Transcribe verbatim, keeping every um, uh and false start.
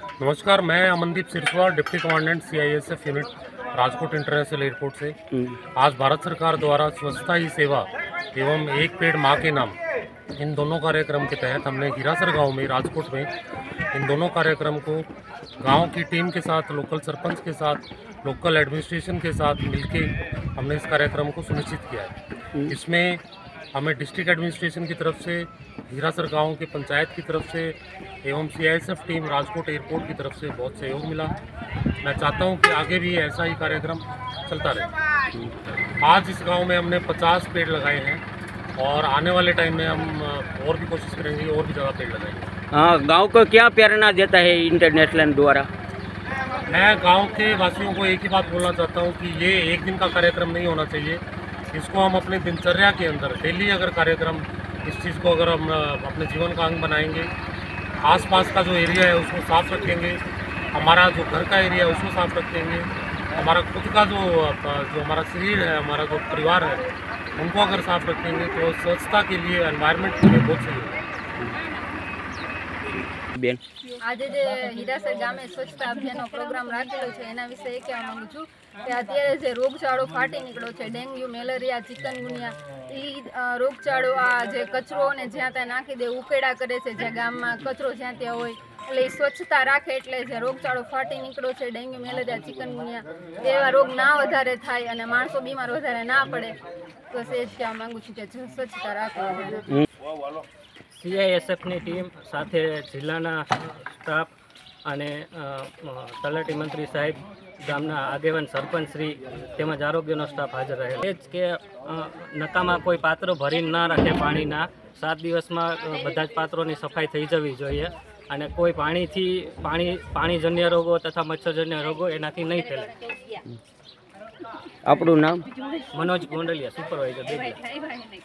नमस्कार, मैं Amandeep Sirswal, deputy commandant C I S F unit Rajkot international airport से। आज भारत सरकार द्वारा स्वच्छता ही सेवा एवं एक पेड़ माँ के नाम, इन दोनों कार्यक्रम के तहत हमने हीरासर गांव में, राजकोट में, इन दोनों कार्यक्रम को गांव की टीम के साथ, लोकल सरपंच के साथ, लोकल एडमिनिस्ट्रेशन के साथ मिलके हमने इस कार्यक्रम को सुनिश्चित किया है। इसमें हमें डिस्ट्रिक्ट एडमिनिस्ट्रेशन की तरफ से, हीरासर गांव के पंचायत की तरफ से एवं C I S F team Rajkot airport की तरफ से बहुत सहयोग मिला। मैं चाहता हूं कि आगे भी ऐसा ही कार्यक्रम चलता रहे। आज इस गांव में हमने पचास पेड़ लगाए हैं और आने वाले टाइम में हम और भी कोशिश करेंगे, और भी ज़्यादा पेड़ लगाएंगे। हाँ, गांव को क्या प्रेरणा देता है इंटरनेशनल द्वारा? मैं गांव के वासियों को एक ही बात बोलना चाहता हूं कि ये एक दिन का कार्यक्रम नहीं होना चाहिए। इसको हम अपने दिनचर्या के अंदर डेली अगर कार्यक्रम, इस चीज़ को अगर हम अपने जीवन का अंग बनाएंगे, आसपास का जो एरिया है उसको साफ़ रखेंगे, हमारा जो घर का एरिया है उसको साफ़ रखेंगे, हमारा खुद का जो जो हमारा शरीर है, हमारा जो परिवार है, उनको अगर साफ़ रखेंगे तो स्वच्छता के लिए, एनवायरनमेंट के लिए बहुत सही है। आज जे हीरासर गामे स्वच्छता अभियान प्रोग्राम राखेलो छे एना विषे ए कहेवा मांगु छुं के अत्यारे जे रोगचाळो फाटी निकळ्यो छे, डेंग्यू, मेलेरिया, चिकनगुनिया, ई रोगचाळो आ जे कचरो ने ज्यां त्यां नाखी दे, उकेड़ा करे छे, जे गाममां कचरो ज्यां त्यां होय એટલે સ્વચ્છતા રાખે એટલે જે રોગચાળો ફાટી નીકળ્યો છે, ડેન્ગ્યુ, મેલેરિયા, ચિકનગુનિયા એવા રોગ ના વધારે થાય અને માણસો બીમાર વધારે ના પડે, તો એ જ કહેવા માંગુ છું કે સ્વચ્છતા રાખો। સી આઈ એસ એફની ટીમ સાથે જિલ્લાના સ્ટાફ અને તલાટી મંત્રી સાહેબ, ગામના આગેવાન સરપંચશ્રી તેમજ આરોગ્યનો સ્ટાફ હાજર રહેલો। એ જ કે નકામા કોઈ પાત્રો ભરીને ના રાખે પાણીના। સાત દિવસમાં બધા જ પાત્રોની સફાઈ થઈ જવી જોઈએ અને કોઈ પાણીથી પાણી પાણીજન્ય રોગો તથા મચ્છરજન્ય રોગો એનાથી નહીં ફેલાય। આપણું નામ? મનોજ ગોંડલિયા, સુપરવાઇઝર બેગલા।